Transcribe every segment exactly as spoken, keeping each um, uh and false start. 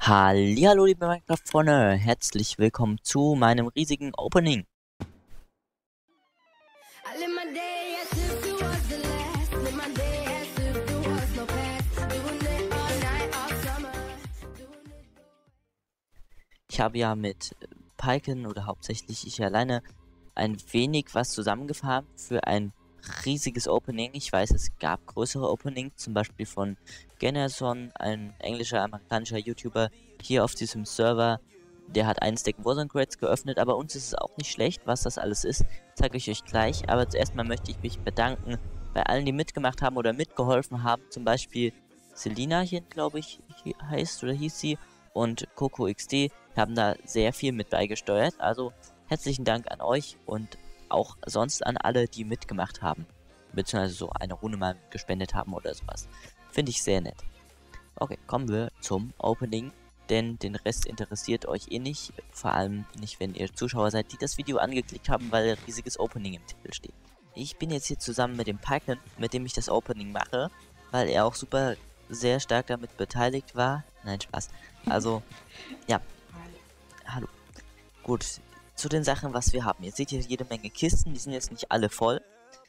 Hallihallo liebe Minecraft-Freunde, herzlich willkommen zu meinem riesigen Opening. Ich habe ja mit Piken oder hauptsächlich ich alleine ein wenig was zusammengefahren für ein riesiges Opening. Ich weiß, es gab größere Openings, zum Beispiel von Generson, ein englischer, amerikanischer YouTuber hier auf diesem Server. Der hat einen Stack Warzone Crates geöffnet, aber uns ist es auch nicht schlecht, was das alles ist, zeige ich euch gleich. Aber zuerst mal möchte ich mich bedanken bei allen, die mitgemacht haben oder mitgeholfen haben. Zum Beispiel Selina hier, glaube ich, heißt oder hieß sie, und Coco X D haben da sehr viel mit beigesteuert. Also herzlichen Dank an euch und auch sonst an alle, die mitgemacht haben. Beziehungsweise so eine Runde mal gespendet haben oder sowas. Finde ich sehr nett. Okay, kommen wir zum Opening. Denn den Rest interessiert euch eh nicht. Vor allem nicht, wenn ihr Zuschauer seid, die das Video angeklickt haben, weil ein riesiges Opening im Titel steht. Ich bin jetzt hier zusammen mit dem Piken, mit dem ich das Opening mache, weil er auch super sehr stark damit beteiligt war. Nein, Spaß. Also, ja. Hallo. Gut, zu den Sachen, was wir haben. Ihr seht hier jede Menge Kisten, die sind jetzt nicht alle voll,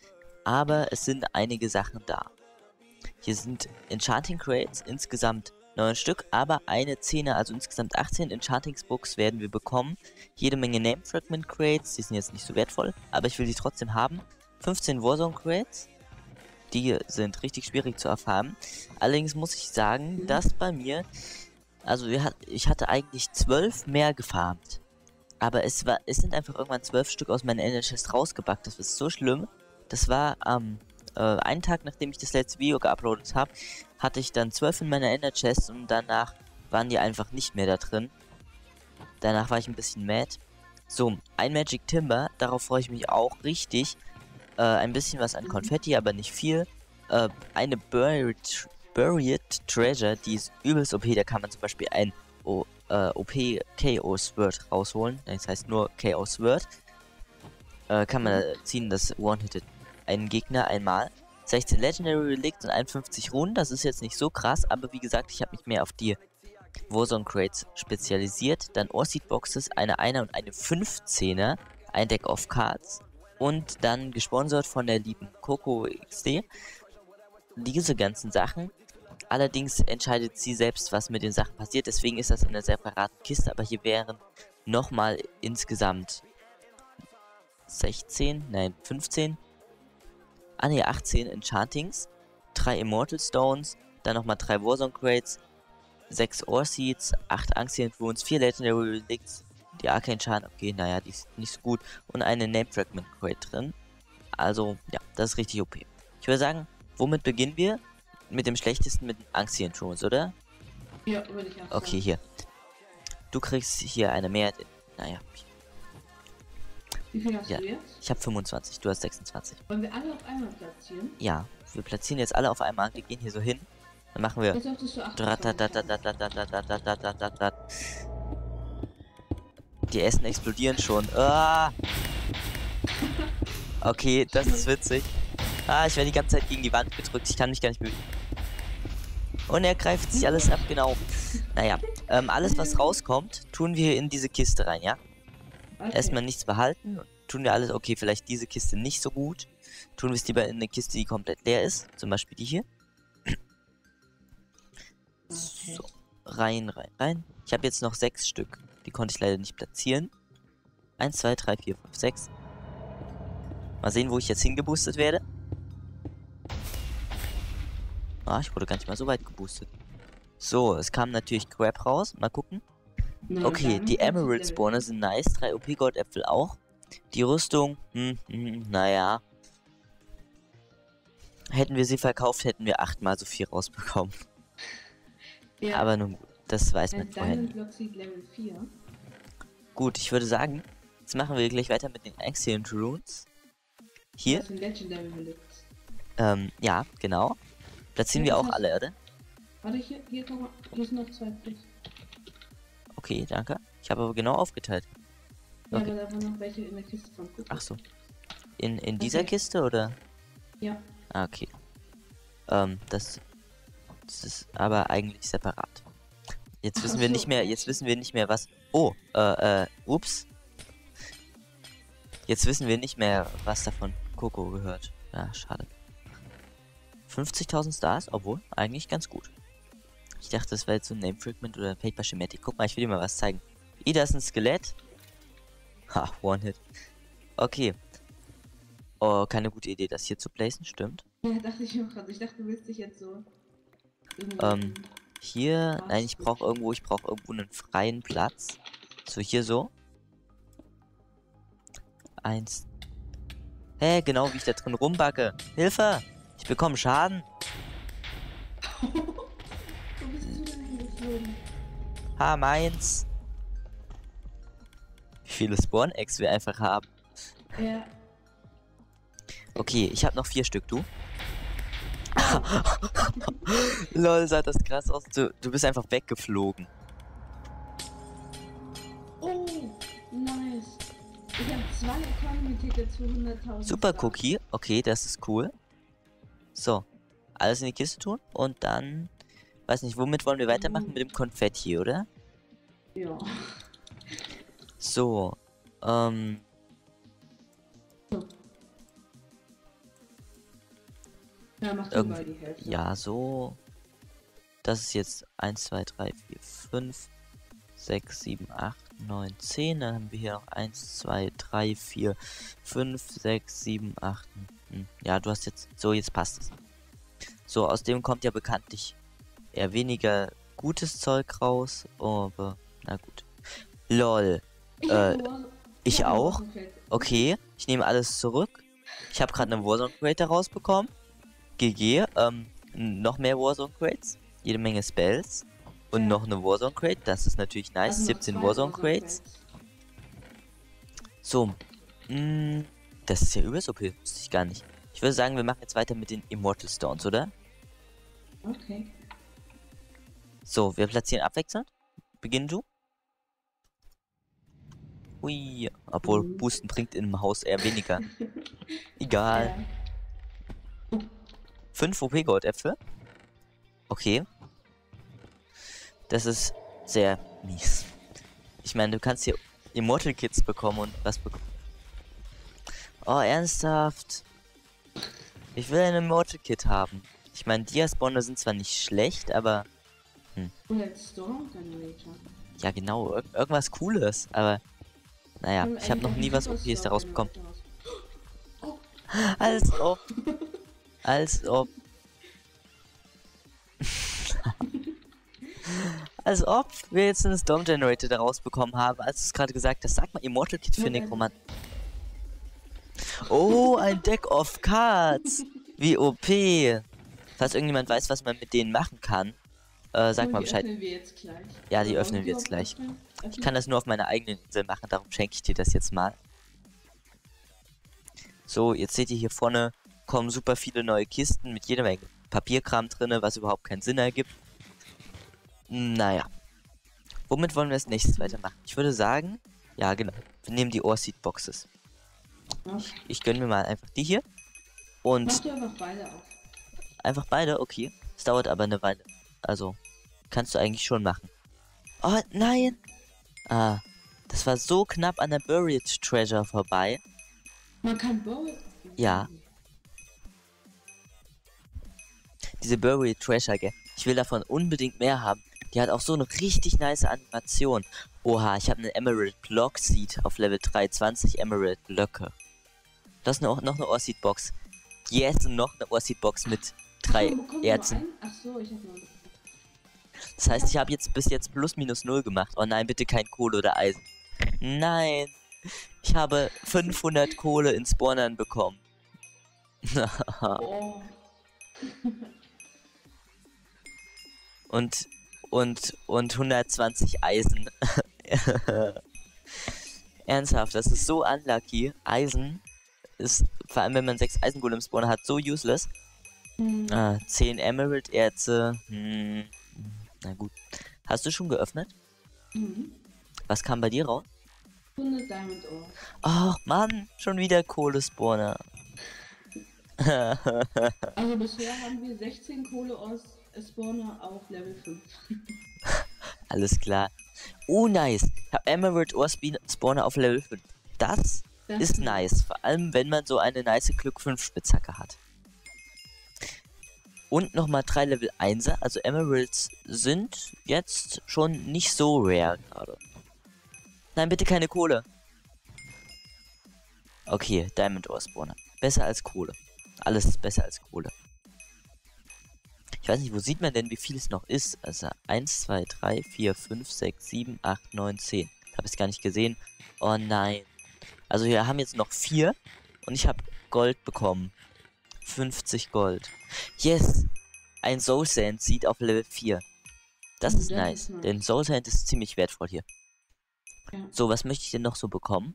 aber es sind einige Sachen da. Hier sind Enchanting Crates, insgesamt neun Stück, aber eine Zehner, also insgesamt achtzehn Enchantingsbooks werden wir bekommen. Jede Menge Name Fragment Crates, die sind jetzt nicht so wertvoll, aber ich will die trotzdem haben. fünfzehn Warzone Crates, die sind richtig schwierig zu erfahren. Allerdings muss ich sagen, dass bei mir, also wir hat, ich hatte eigentlich zwölf mehr gefarmt. Aber es war, es sind einfach irgendwann zwölf Stück aus meiner Ender Chest rausgebackt. Das ist so schlimm. Das war am ähm, äh, einen Tag, nachdem ich das letzte Video geuploadet habe, hatte ich dann zwölf in meiner Ender Chest und danach waren die einfach nicht mehr da drin. Danach war ich ein bisschen mad. So, ein Magic Timber, darauf freue ich mich auch richtig. Äh, ein bisschen was an Konfetti, aber nicht viel. Äh, eine Buried, Buried Treasure, die ist übelst O P. Da kann man zum Beispiel ein oh, Uh, O P Chaos Word rausholen. Das heißt nur Chaos Word. Uh, kann man ziehen, das One-Hitted einen Gegner einmal. sechzehn Legendary Relics und einundfünfzig Runen. Das ist jetzt nicht so krass, aber wie gesagt, ich habe mich mehr auf die Warzone Crates spezialisiert. Dann Orseed Boxes, eine Einer und eine fünfzehner. Ein Deck of Cards. Und dann gesponsert von der lieben Coco X D. Diese ganzen Sachen. Allerdings entscheidet sie selbst, was mit den Sachen passiert. Deswegen ist das in einer separaten Kiste. Aber hier wären nochmal insgesamt sechzehn, nein, fünfzehn. Ah ne, achtzehn Enchantings. drei Immortal Stones. Dann nochmal drei Warzone Crates. sechs Ore Seeds. acht Ancient Runes. vier Legendary Relics. Die Arcane Charm, okay, naja, die ist nicht so gut. Und eine Name Fragment Crate drin. Also, ja, das ist richtig O P. Ich würde sagen, womit beginnen wir? Mit dem schlechtesten, mit den Ancient Runes, oder? Ja, würde ich auch sagen. Okay, hier. Du kriegst hier eine Mehrheit. Naja. Wie viel hast Ja. du jetzt? Ich habe fünfundzwanzig, du hast sechsundzwanzig. Wollen wir alle auf einmal platzieren? Ja, wir platzieren jetzt alle auf einmal. Wir gehen hier so hin. Dann machen wir. Jetzt solltest du achtundzwanzig haben. Die Essen explodieren schon. Ah! Okay, das ist witzig. Ah, ich werde die ganze Zeit gegen die Wand gedrückt. Ich kann mich gar nicht bewegen. Und er greift sich alles ab, genau. Naja, ähm, alles was rauskommt, tun wir in diese Kiste rein, ja? Okay. Erstmal nichts behalten. Tun wir alles, okay, vielleicht diese Kiste nicht so gut. Tun wir es lieber in eine Kiste, die komplett leer ist. Zum Beispiel die hier. Okay. So, rein, rein, rein. Ich habe jetzt noch sechs Stück. Die konnte ich leider nicht platzieren. Eins, zwei, drei, vier, fünf, sechs. Mal sehen, wo ich jetzt hingeboostet werde. Ah, ich wurde gar nicht mal so weit geboostet. So, es kam natürlich Crab raus. Mal gucken. Nein, Okay, die Diamond Emerald Level. Spawner sind nice. drei O P Goldäpfel auch. Die Rüstung, hm, hm, naja. Hätten wir sie verkauft, hätten wir achtmal so viel rausbekommen. Ja, Aber nun gut, das weiß man ein vorher Diamond nicht. Block Seed Level vier. Gut, ich würde sagen, jetzt machen wir gleich weiter mit den Ancient Runes. Hier, Das sind Legendary Relics. ähm, ja, genau. Platzieren Ja, wir das auch heißt- alle, oder? Warte, hier, hier, guck mal, hier sind noch zwei plus. Okay, danke. Ich habe aber genau aufgeteilt. Ja, Okay. aber da waren noch welche in der Kiste von Coco. Ach so. In, in dieser Okay. Kiste, oder? Ja, Ah, okay. Ähm, das, das ist aber eigentlich separat. Jetzt Ach wissen wir so, nicht mehr, ja, jetzt stimmt. wissen wir nicht mehr was. Oh, äh, äh, ups. Jetzt wissen wir nicht mehr, was davon Coco gehört. Ja, schade. fünfzigtausend Stars, obwohl, eigentlich ganz gut. Ich dachte, das wäre jetzt so ein Name Fragment oder ein Paper Schematic. Guck mal, ich will dir mal was zeigen. Ida ist ein Skelett. Ha, One-Hit. Okay. Oh, keine gute Idee, das hier zu placen, stimmt. Ja, dachte ich auch gerade. Ich dachte, du willst dich jetzt so. Ähm, hier, Fast nein, ich brauche switchen. irgendwo, ich brauche irgendwo einen freien Platz. So, hier so. Eins. Hä, genau wie ich da drin rumbacke. Hilfe! Ich bekomme Schaden. Du bist zu lange geflogen. Ha, meins. Wie viele Spawn-Eggs wir einfach haben. Ja. Okay, ich habe noch vier Stück, du? Lol, sah das krass aus. Du, du bist einfach weggeflogen. Oh, nice. Ich habe zwei Economy-Tickets für hunderttausend. Super Cookie. Okay, das ist cool. So, alles in die Kiste tun und dann, weiß nicht, womit wollen wir weitermachen? Mit dem Konfetti, oder? Ja. So, ähm, Ja, mach du Irgend- mal die Hälfte. ja, so. Das ist jetzt eins, zwei, drei, vier, fünf, sechs, sieben, acht, neun, zehn. Dann haben wir hier noch eins, zwei, drei, vier, fünf, sechs, sieben, acht. Hm. Ja, du hast jetzt, so, jetzt passt es. So, aus dem kommt ja bekanntlich eher weniger gutes Zeug raus, aber na gut. Lol. Ich, Äh, hab nur- ich hab nur auch. Waffenfeld. Okay, ich nehme alles zurück. Ich habe gerade eine Warzone Crate rausbekommen. G G, ähm, noch mehr Warzone Crates. Jede Menge Spells. Und Ja. noch eine Warzone Crate. Das ist natürlich nice. Also noch siebzehn zwei Warzone Warzone Crates. Crates. So. Mh, das ist ja übelst O P. Wusste ich gar nicht. Ich würde sagen, wir machen jetzt weiter mit den Immortal Stones, oder? Okay. So, wir platzieren abwechselnd. Beginn du. Hui. Obwohl, Mhm. Boosten bringt im Haus eher weniger. Egal. Ja. fünf O P-Goldäpfel. Okay. Das ist sehr mies. Ich meine, du kannst hier Immortal Kits bekommen und was bekommen. Oh, ernsthaft? Ich will ein Immortal Kit haben. Ich meine, Diaspawner sind zwar nicht schlecht, aber Oder jetzt Storm Generator. ja genau, ir irgendwas Cooles. Aber naja, Können wir ich habe noch eigentlich nie was einen O Ps Superstorm daraus bekommen. Generator raus- Als ob. Als ob. Als ob wir jetzt einen Storm Generator daraus bekommen haben, als du es gerade gesagt hast. Sag mal, Immortal Kit für Ja, Necromant. Oh, ein Deck of Cards. Wie O P. Falls irgendjemand weiß, was man mit denen machen kann, äh, sag Oh, mal die Bescheid. öffnen wir jetzt gleich. Ja, die Oder öffnen wollen wir jetzt auch gleich. öffnen? Ich kann das nur auf meiner eigenen Insel machen, darum schenke ich dir das jetzt mal. So, jetzt seht ihr hier vorne kommen super viele neue Kisten mit jeder Menge Papierkram drinne, was überhaupt keinen Sinn ergibt. Naja. Womit wollen wir als nächstes weitermachen? Ich würde sagen, ja genau, wir nehmen die Ohrseed Boxes. Okay. Ich gönne mir mal einfach die hier. Und Mach dir einfach beide auf. einfach beide, okay. Es dauert aber eine Weile. Also, kannst du eigentlich schon machen. Oh, nein! Ah, das war so knapp an der Buried Treasure vorbei. Man kann Bow. Ja. Diese Buried Treasure, gell? Ich will davon unbedingt mehr haben. Die hat auch so eine richtig nice Animation. Oha, ich habe eine Emerald Block Seed auf Level drei, zwanzig Emerald Blöcke. Das ist noch, noch eine Ohrseed Box. Yes, und noch eine Ohrseed Box mit drei Ach, so, Erzen. Ach so, ich hab nur. Das heißt, ich habe jetzt bis jetzt plus minus null gemacht. Oh nein, bitte kein Kohle oder Eisen. Nein. Ich habe fünfhundert Kohle in Spawnern bekommen. Oh. und und und hundertzwanzig Eisen. Ernsthaft, das ist so unlucky. Eisen ist, vor allem wenn man sechs Eisengolem Spawner hat, so useless. Hm. Ah, zehn Emerald Erze. Hm. Na gut. Hast du schon geöffnet? Mhm. Was kam bei dir raus? hundert Diamond Ore. Ach Mann, schon wieder Kohlespawner. Also bisher haben wir sechzehn Kohle aus Spawner auf Level fünf. Alles klar. Oh, nice. Ich habe Emerald Ore Spawner auf Level fünf. Das Das ist nice. Vor allem, wenn man so eine nice Glück fünf Spitzhacke hat. Und nochmal drei Level einser. Also Emeralds sind jetzt schon nicht so rare gerade. Nein, bitte keine Kohle. Okay, Diamond Ore Spawner. Besser als Kohle. Alles ist besser als Kohle. Ich weiß nicht, wo sieht man denn, wie viel es noch ist? Also eins, zwei, drei, vier, fünf, sechs, sieben, acht, neun, zehn. Habe ich gar nicht gesehen. Oh nein. Also wir haben jetzt noch vier. Und ich habe Gold bekommen. fünfzig Gold. Yes! Ein Soul Sand Seed auf Level vier. Das Oh, ist das nice. ist nice. Denn Soul Sand ist ziemlich wertvoll hier. Ja. So, was möchte ich denn noch so bekommen?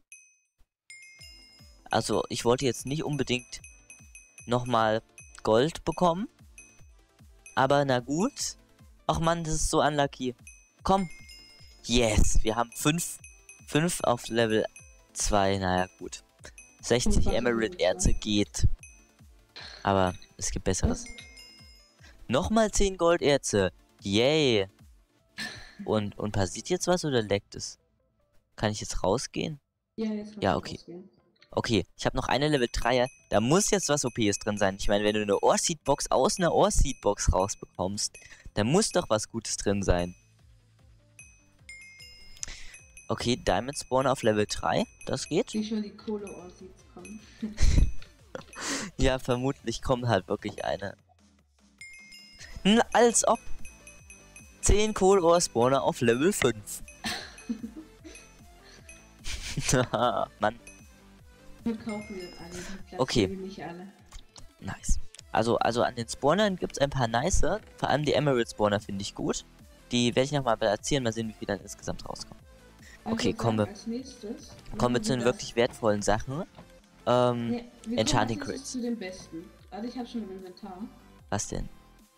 Also, ich wollte jetzt nicht unbedingt nochmal Gold bekommen. Aber na gut. Ach man, das ist so unlucky. Komm. Yes, wir haben fünf. fünf auf Level zwei. Naja, gut. sechzig Und was Emerald ist Erze geht. Aber es gibt besseres. Was? Nochmal zehn Golderze. Yay. Und, und passiert jetzt was oder leckt es? Kann ich jetzt rausgehen? Ja, jetzt kannst Ja, du okay. rausgehen. Okay, ich habe noch eine Level dreier. Da muss jetzt was O Ps drin sein. Ich meine, wenn du eine Ore-Seed-Box aus einer Ore-Seed-Box rausbekommst, dann muss doch was Gutes drin sein. Okay, Diamond Spawner auf Level drei. Das geht. Wie schon die Kohle aussieht kommen. Ja, vermutlich kommt halt wirklich eine. Hm, als ob. zehn Kohl-Ore-Spawner auf Level fünf. Mann. Wir kaufen jetzt alle. Die platzieren Okay. wir nicht alle. Nice. Also, also an den Spawnern gibt es ein paar nice. Vor allem die Emerald Spawner finde ich gut. Die werde ich nochmal platzieren. Mal sehen, wie viel dann insgesamt rauskommt. Also Okay, ich kommen sag wir- als nächstes, Kommen wir machen zu den das. wirklich wertvollen Sachen. Ähm, Nee, wir Enchanting kommen als nächstes Crates. zu den besten. Also ich habe schon im Inventar. Was denn?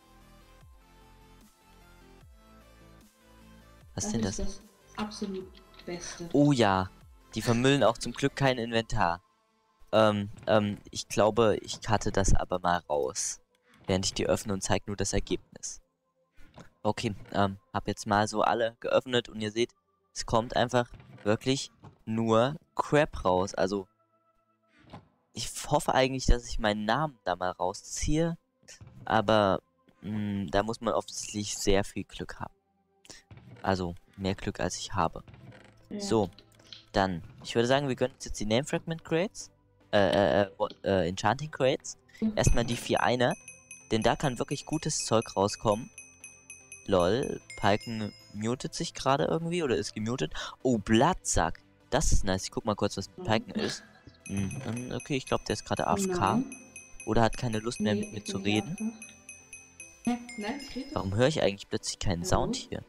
Was Das denn ist das? das absolut Beste. Oh ja, die vermüllen auch zum Glück kein Inventar. Ähm, ähm, ich glaube, ich cutte das aber mal raus. Während ich die öffne und zeige nur das Ergebnis. Okay, ähm, hab jetzt mal so alle geöffnet und ihr seht, es kommt einfach wirklich nur Crap raus. Also, ich hoffe eigentlich, dass ich meinen Namen da mal rausziehe. Aber, mh, da muss man offensichtlich sehr viel Glück haben. Also, mehr Glück als ich habe. Ja. So, dann, ich würde sagen, wir gönnen uns jetzt die Name Fragment Crates. Äh, äh, äh, what- äh, Enchanting Crates. Mhm. Erstmal die vier eine. Denn da kann wirklich gutes Zeug rauskommen. Lol, Piken mutet sich gerade irgendwie oder ist gemutet. Oh, Blattsack. Das ist nice. Ich guck mal kurz, was mit Mhm. Piken ist. Hm, ähm, okay, ich glaube, der ist gerade A F K. Nein. Oder hat keine Lust mehr Nee, mit mir ich zu bin reden. Jaffa. Hä? Nein, ich rede. Warum höre ich eigentlich plötzlich keinen Hallo? Sound hier?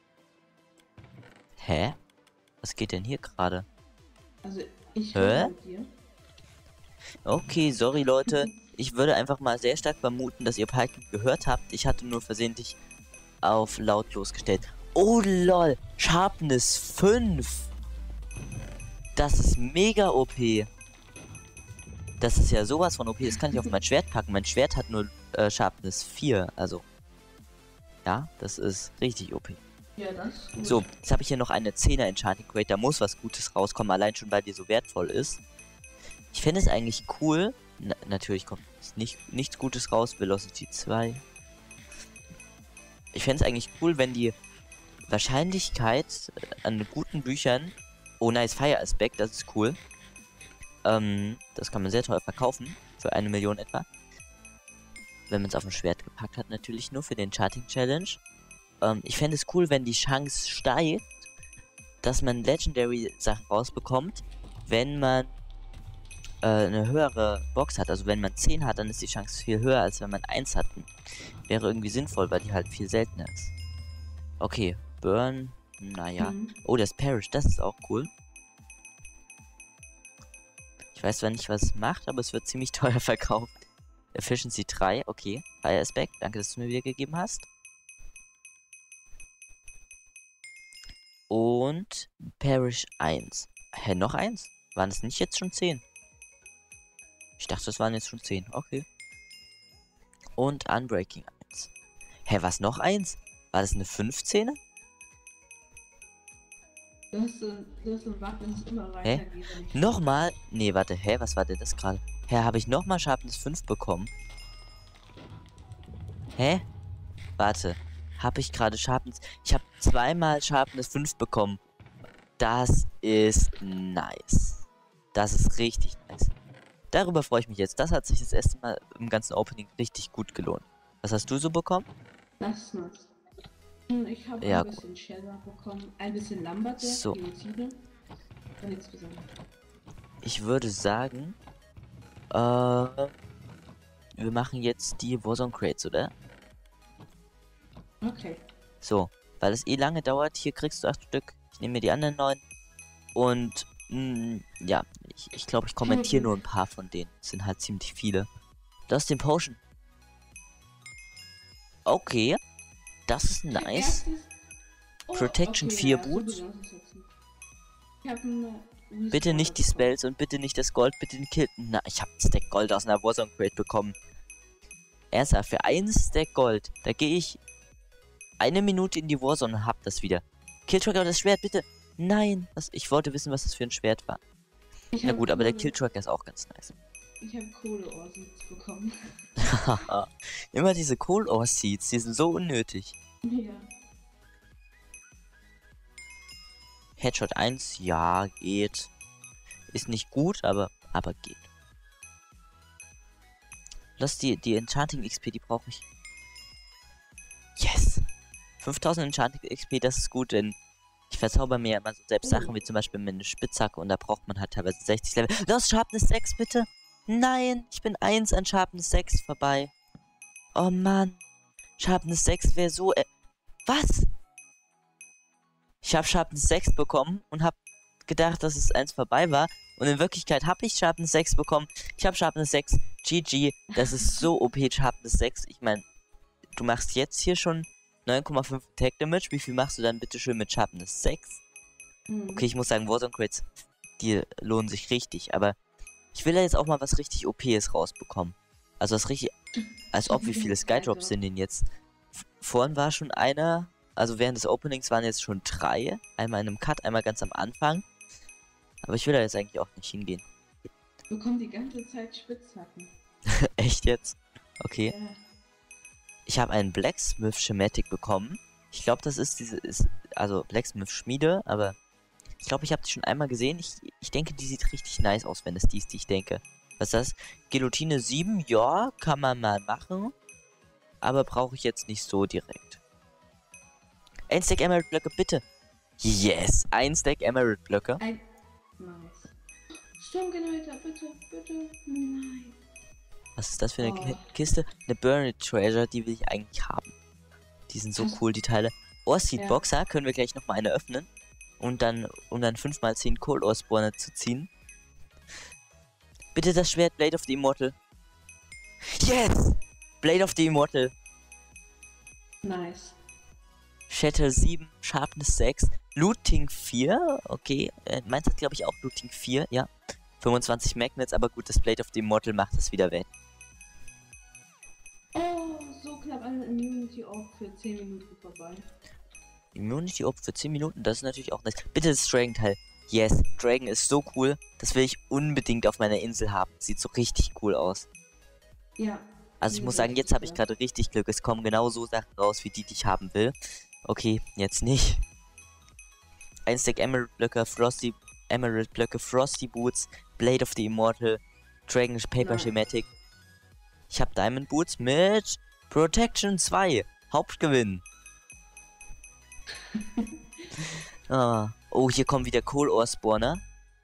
Hä? Was geht denn hier gerade? Also ich Hä? höre mit dir. Okay, sorry Leute. Ich würde einfach mal sehr stark vermuten, dass ihr Piken gehört habt. Ich hatte nur versehentlich auf lautlos gestellt. Oh lol, Sharpness fünf. Das ist mega O P. Das ist ja sowas von O P. Das kann ich auf mein Schwert packen. Mein Schwert hat nur äh, Sharpness vier. Also, ja, das ist richtig O P. Ja, das ist gut. So, jetzt habe ich hier noch eine zehner Enchanting Crate. Da muss was Gutes rauskommen, allein schon, weil die so wertvoll ist. Ich fände es eigentlich cool. Na, natürlich kommt nicht, nichts Gutes raus. Velocity zwei. Ich fände es eigentlich cool, wenn die Wahrscheinlichkeit an guten Büchern... Oh, nice, Fire Aspect, das ist cool. Ähm, das kann man sehr teuer verkaufen. Für eine Million etwa. Wenn man es auf ein Schwert gepackt hat, natürlich nur für den Charting Challenge. Ähm, ich fände es cool, wenn die Chance steigt, dass man Legendary Sachen rausbekommt, wenn man äh, eine höhere Box hat. Also wenn man zehn hat, dann ist die Chance viel höher, als wenn man eins hat. Wäre irgendwie sinnvoll, weil die halt viel seltener ist. Okay, Burn, naja. Mhm. Oh, das Parish, das ist auch cool. Ich weiß zwar nicht, was es macht, aber es wird ziemlich teuer verkauft. Efficiency drei, okay. Fire Aspect, danke, dass du mir wieder gegeben hast. Und Parish eins. Hä, noch eins? Waren es nicht jetzt schon zehn? Ich dachte, das waren jetzt schon zehn. Okay. Und Unbreaking eins. Hä, was noch eins? War das eine fünfzehner? Das so, das so Waffen, das immer Hä? weitergeht. wenn ich- Nochmal? Nee, warte, hä, was war denn das gerade? Hä, habe ich nochmal Sharpness fünf bekommen? Hä? Warte, habe ich gerade Sharpness... Ich habe zweimal Sharpness fünf bekommen. Das ist nice. Das ist richtig nice. Darüber freue ich mich jetzt. Das hat sich das erste Mal im ganzen Opening richtig gut gelohnt. Was hast du so bekommen? Das ist nice. Hm, Ich habe Ja, ein bisschen Shadow bekommen, ein bisschen Lambert, So. Genozide. Und nichts Besonderes. Ich würde sagen, äh, wir machen jetzt die Warzone Crates, oder? Okay. So, weil es eh lange dauert. Hier kriegst du acht Stück. Ich nehme mir die anderen neun. Und, mh, ja, ich glaube, ich, glaub, ich kommentiere nur ein paar von denen. Es sind halt ziemlich viele. Das ist den Potion. Okay, das ist nice. Erstes- Oh, Protection okay, vier ja, so Boots. genau ist es jetzt nicht. Ich habe einen äh, Bitte nicht die Respawner bekommen. Spells und bitte nicht das Gold, bitte den Kill. Na, ich habe ein Stack Gold aus einer Warzone Crate bekommen. Ernsthaft, für ein Stack Gold, da gehe ich eine Minute in die Warzone und hab das wieder. Killtracker, das Schwert, bitte. Nein, was, ich wollte wissen, was das für ein Schwert war. Ich Na hab gut, aber der Kohle- Killtracker ist auch ganz nice. Ich habe Kohleohrseeds bekommen. Immer diese Cold Ore Seeds, die sind so unnötig. Ja. Headshot eins, ja, geht. Ist nicht gut, aber, aber geht. Lass die, die Enchanting X P, die brauche ich. Yes! fünftausend Enchanting X P, das ist gut, denn ich verzauber mir ja immer so selbst Sachen, wie zum Beispiel mit einer Spitzhacke und da braucht man halt teilweise sechzig Level. Los, Sharpness sechs, bitte! Nein, ich bin eins an Sharpness sechs vorbei. Oh Mann. Sharpness sechs wäre so... Äh, was? Ich habe Sharpness sechs bekommen und habe gedacht, dass es eins vorbei war. Und in Wirklichkeit habe ich Sharpness sechs bekommen. Ich habe Sharpness sechs. G G. Das ist so O P, Sharpness sechs. Ich meine, du machst jetzt hier schon neun Komma fünf Attack Damage. Wie viel machst du dann bitte schön mit Sharpness sechs? Hm. Okay, ich muss sagen, Warzone Crates, die lohnen sich richtig. Aber ich will ja jetzt auch mal was richtig O Ps rausbekommen. Also was richtig... Als ob, wie viele Skydrops sind denn jetzt? F- Vorhin war schon einer... Also während des Openings waren jetzt schon drei. Einmal in einem Cut, einmal ganz am Anfang. Aber ich will da jetzt eigentlich auch nicht hingehen. Ich bekomme die ganze Zeit Spitzhacken. Echt jetzt? Okay. Ja. Ich habe einen Blacksmith Schematic bekommen. Ich glaube, das ist diese... Ist, also Blacksmith Schmiede, aber... Ich glaube, ich habe die schon einmal gesehen. Ich, ich denke, die sieht richtig nice aus, wenn es die ist, die ich denke. Was ist das? Guillotine sieben, ja, kann man mal machen. Aber brauche ich jetzt nicht so direkt. Ein Stack Emerald Blöcke, bitte. Yes, ein Stack Emerald Blöcke. Ein. Nice. Sturmgenerator, bitte, bitte. Nein. Was ist das für eine Oh. Ki- Kiste? Eine Buried Treasure, die will ich eigentlich haben. Die sind so Hast- cool, die Teile. Oreseed Ja. Boxer, können wir gleich nochmal eine öffnen. Und dann, um dann fünf mal zehn Cold Ore Spawner zu ziehen. Bitte das Schwert Blade of the Immortal. Yes! Blade of the Immortal. Nice. Shatter sieben, Sharpness sechs, Looting vier, okay, äh, meins hat glaube ich auch Looting vier, ja. fünfundzwanzig Magnets, aber gut, das Blade of the Immortal macht das wieder weg. Oh, so knapp an der Immunity auch für zehn Minuten vorbei. Immunity Op für zehn Minuten, das ist natürlich auch nice. Bitte das Dragon-Teil. Yes, Dragon ist so cool, das will ich unbedingt auf meiner Insel haben. Sieht so richtig cool aus. Ja. Also ich die muss sind sagen, jetzt richtig habe ich cool. gerade richtig Glück. Es kommen genau so Sachen raus, wie die, die ich haben will. Okay, jetzt nicht. Ein Stack Emerald Blöcke, Frosty Emerald Blöcke, Frosty Boots, Blade of the Immortal, Dragon Paper Nein. Schematic. Ich habe Diamond Boots mit Protection zwei. Hauptgewinn. ah. Oh, hier kommen wieder Coal Ore Spawner.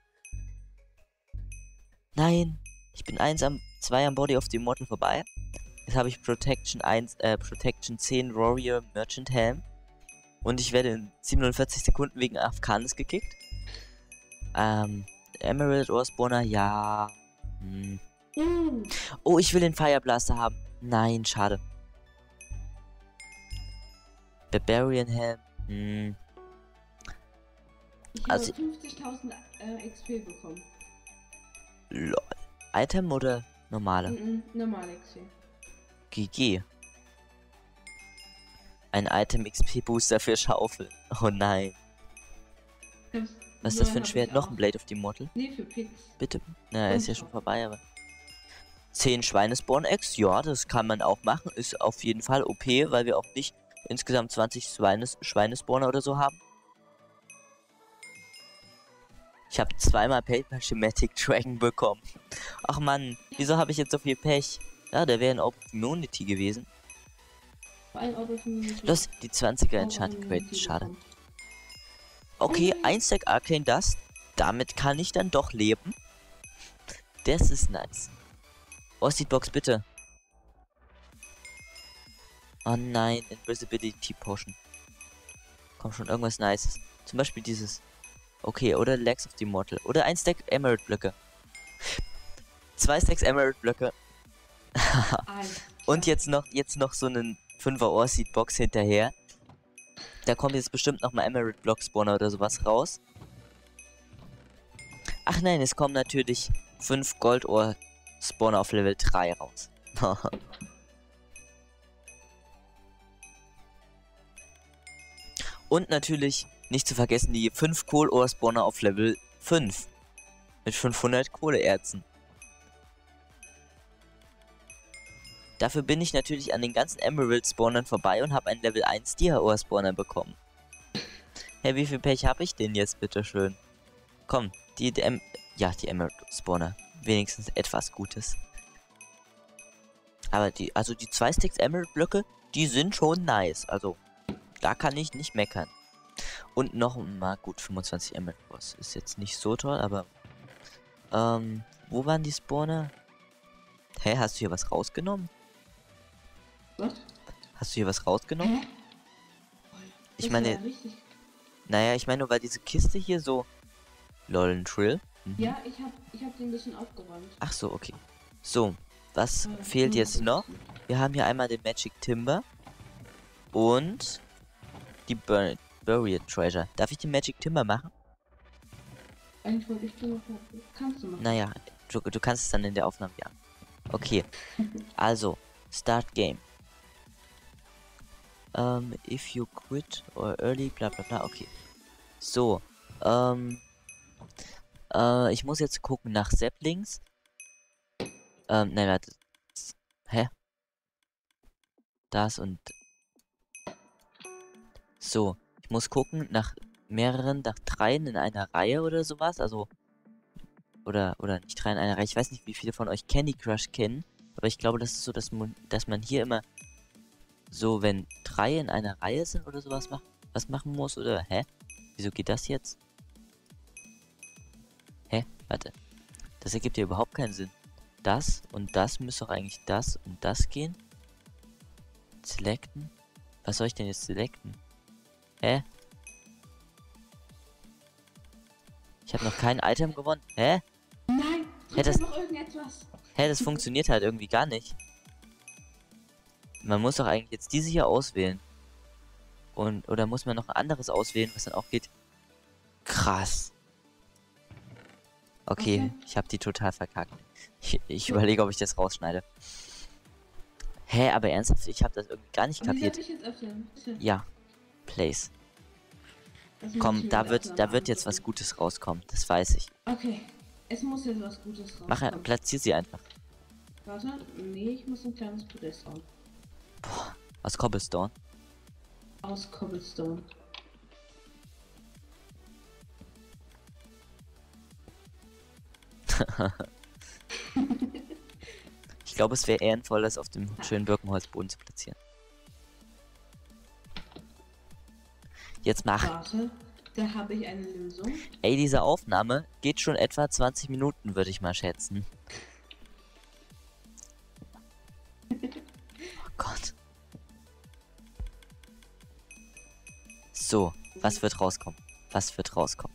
Nein, ich bin eins am zwei am Body of the Immortal vorbei. Jetzt habe ich Protection eins, äh, Protection zehn Warrior Merchant Helm. Und ich werde in siebenundvierzig Sekunden wegen Afghanis gekickt. Ähm, Emerald Ore Spawner, ja. Hm. Mm. Oh, ich will den Fire Blaster haben. Nein, schade. Barbarian Helm. Hm. Ich habe Also- fünfzigtausend äh, X P bekommen. Lol. Item oder normale? Mhm, normal X P. G G. Ein Item X P Booster für Schaufel. Oh nein. Ich hab's- Was ist so das für ein hab Schwert? ich Noch auch. ein Blade of the Immortal? Nee, für Pix. Bitte? Na, ist ja Und schon so. vorbei, aber... zehn Schweinespawn-Eggs, ja, das kann man auch machen. Ist auf jeden Fall O P, weil wir auch nicht insgesamt zwanzig Schweines Schweinespawner oder so haben. Ich habe zweimal Paper Schematic Dragon bekommen. Ach Mann, wieso habe ich jetzt so viel Pech? Ja, der wäre in Open Community gewesen. Ein Auto für mich. Los, die zwanziger Enchanted Crate, schade. Okay, ein Stack Arcane Dust. Damit kann ich dann doch leben. Das ist nice. Oh, Seedbox, bitte. Oh nein, Invisibility Potion. Komm schon, irgendwas Nices. Zum Beispiel dieses. Okay, oder Legs of the Immortal. Oder ein Stack Emerald Blöcke. Zwei Stacks Emerald Blöcke. Und jetzt noch, jetzt noch so einen fünfer Ore Seedbox hinterher. Da kommt jetzt bestimmt noch mal Emerald Block Spawner oder sowas raus. Ach nein, es kommen natürlich fünf Gold Ore Spawner auf Level drei raus. Und natürlich nicht zu vergessen die fünf Kohl Ore Spawner auf Level fünf. Mit fünfhundert Kohleerzen. Dafür bin ich natürlich an den ganzen Emerald Spawnern vorbei und habe einen Level eins Dia Ore Spawner bekommen. Hey, wie viel Pech habe ich denn jetzt, bitteschön? Komm, die, die em ja, die Emerald Spawner. Wenigstens etwas Gutes. Aber die, also die zwei Stacks Emerald Blöcke, die sind schon nice. Also, da kann ich nicht meckern. Und noch mal gut, fünfundzwanzig Emerald Boss. Ist jetzt nicht so toll, aber... Ähm, wo waren die Spawner? Hä, hast du hier was rausgenommen? Was? Hast du hier was rausgenommen? Hä? Ich Das meine, war richtig. naja, ich meine nur, weil diese Kiste hier so... Lol, ein Trill? Mhm. Ja, ich hab, ich hab den ein bisschen aufgeräumt. Ach so, okay. So, was Äh, fehlt hm, jetzt noch? Wir haben hier einmal den Magic Timber. Und... die Bur Buried Treasure. Darf ich den Magic Timber machen? Eigentlich wollte ich den noch. Kannst du machen. Naja, du, du kannst es dann in der Aufnahme, ja. Okay. Also, Start Game. Ähm, if you quit or early, bla bla bla, okay. So, ähm, äh, ich muss jetzt gucken nach Saplings. Ähm, nein, warte. Hä? Das und... So, ich muss gucken nach mehreren, nach dreien in einer Reihe oder sowas, also... Oder, oder nicht drei in einer Reihe. Ich weiß nicht, wie viele von euch Candy Crush kennen. Aber ich glaube, das ist so, dass man, dass man hier immer so, wenn drei in einer Reihe sind oder sowas macht, was machen muss. Oder, hä? Wieso geht das jetzt? Hä? Warte. Das ergibt ja überhaupt keinen Sinn. Das und das müsste doch eigentlich das und das gehen. Selecten? Was soll ich denn jetzt selecten? Hä? Ich habe noch kein Item gewonnen. Hä? Nein! Hä, das- noch irgendetwas. Hä, das funktioniert halt irgendwie gar nicht. Man muss doch eigentlich jetzt diese hier auswählen. Und, oder muss man noch ein anderes auswählen, was dann auch geht? Krass. Okay, Okay. ich habe die total verkackt. Ich, ich überlege, ob ich das rausschneide. Hä, aber ernsthaft, ich habe das irgendwie gar nicht Wie soll kapiert. ich jetzt öffnen? Bitte. Ja, Place. Das muss ich Komm, mir da erst wird, mal da wird jetzt was angucken. Gutes rauskommen. Das weiß ich. Okay. Es muss jetzt was Gutes rauskommen. Mach, platzier sie einfach. Warte. Nee, ich muss ein kleines Podest bauen. Aus Cobblestone. Aus Cobblestone. Ich glaube, es wäre ehrenvoll, das auf dem schönen Birkenholzboden zu platzieren. Jetzt mach. Warte. Da habe ich eine Lösung. Ey, diese Aufnahme geht schon etwa zwanzig Minuten, würde ich mal schätzen. Oh Gott. So, was wird rauskommen? Was wird rauskommen?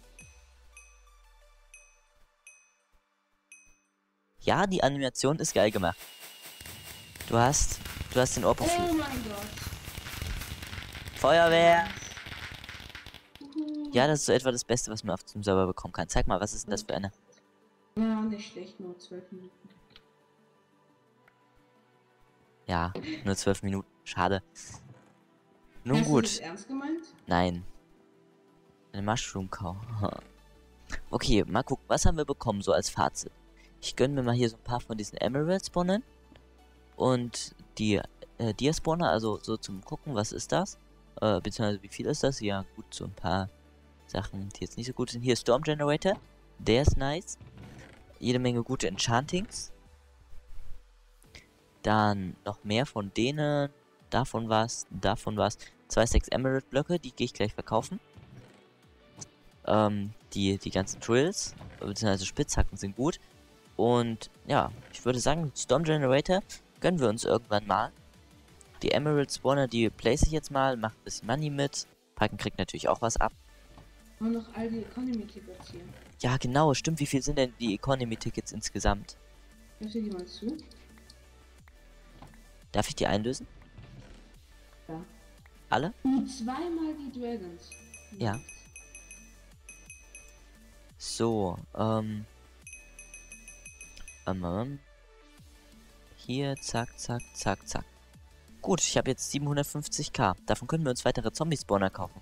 Ja, die Animation ist geil gemacht. Du hast, du hast den Oh Ohrprofil. mein Gott. Feuerwehr! Uhu. Ja, das ist so etwa das Beste, was man auf dem Server bekommen kann. Zeig mal, was ist denn das für eine? Ja, nicht schlecht, nur zwölf Minuten. Ja, nur zwölf Minuten. Schade. Nun Hast du gut. das ernst gemeint? Nein. Eine Mushroom Cow. Okay, mal gucken, was haben wir bekommen, so als Fazit. Ich gönne mir mal hier so ein paar von diesen Emerald Spawnern. Und die äh, Dia Spawner, also so zum Gucken, was ist das? Äh, beziehungsweise wie viel ist das? Ja, gut, so ein paar Sachen, die jetzt nicht so gut sind. Hier Storm Generator, der ist nice. Jede Menge gute Enchantings. Dann noch mehr von denen. Davon was, davon was. Zwei Stacks Emerald Blöcke, die gehe ich gleich verkaufen. Ähm, die, die ganzen Drills, beziehungsweise Spitzhacken sind gut. Und ja, ich würde sagen, Storm Generator gönnen wir uns irgendwann mal. Die Emerald Spawner, die place ich jetzt mal, macht ein bisschen Money mit. Piken kriegt natürlich auch was ab. Und noch all die Economy-Tickets hier. Ja, genau, stimmt. Wie viel sind denn die Economy-Tickets insgesamt? Hörst du die mal zu? Darf ich die einlösen? Ja. Alle? Und zweimal die Dragons. Ja. So, ähm. Ähm, ähm. Hier, zack, zack, zack, zack. Gut, ich habe jetzt siebenhundertfünfzig k. Davon können wir uns weitere Zombie-Spawner kaufen.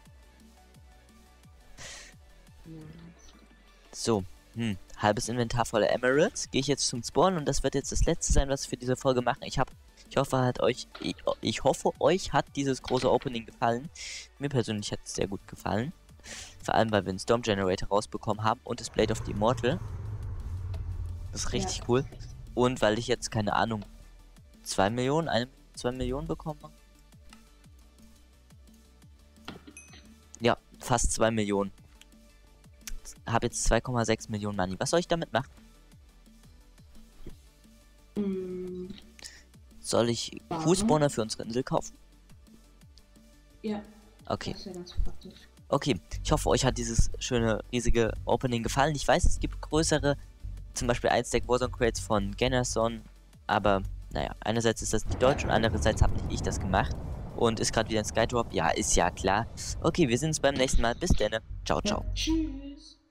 So, hm, halbes Inventar voller Emeralds. Gehe ich jetzt zum Spawn und das wird jetzt das letzte sein, was wir für diese Folge machen. Ich habe, ich hoffe, hat euch, ich, ich hoffe, euch hat dieses große Opening gefallen. Mir persönlich hat es sehr gut gefallen. Vor allem, weil wir einen Storm Generator rausbekommen haben und das Blade of the Immortal. Das ist richtig ja. cool. Und weil ich jetzt, keine Ahnung, zwei Millionen, eine, zwei Millionen bekomme. Ja, fast zwei Millionen. Habe jetzt zwei Komma sechs Millionen Money. Was soll ich damit machen? Mm. Soll ich Q-Spawner für unsere Insel kaufen? Ja. Okay. Das ist ja ganz praktisch. Okay, ich hoffe, euch hat dieses schöne, riesige Opening gefallen. Ich weiß, es gibt größere, zum Beispiel ein Stack Warzone Crates von Generason, aber naja, einerseits ist das nicht deutsch und andererseits habe nicht ich das gemacht. Und ist gerade wieder ein Skydrop? Ja, ist ja klar. Okay, wir sehen uns beim nächsten Mal. Bis dann. Ciao, ciao. Ja, tschüss.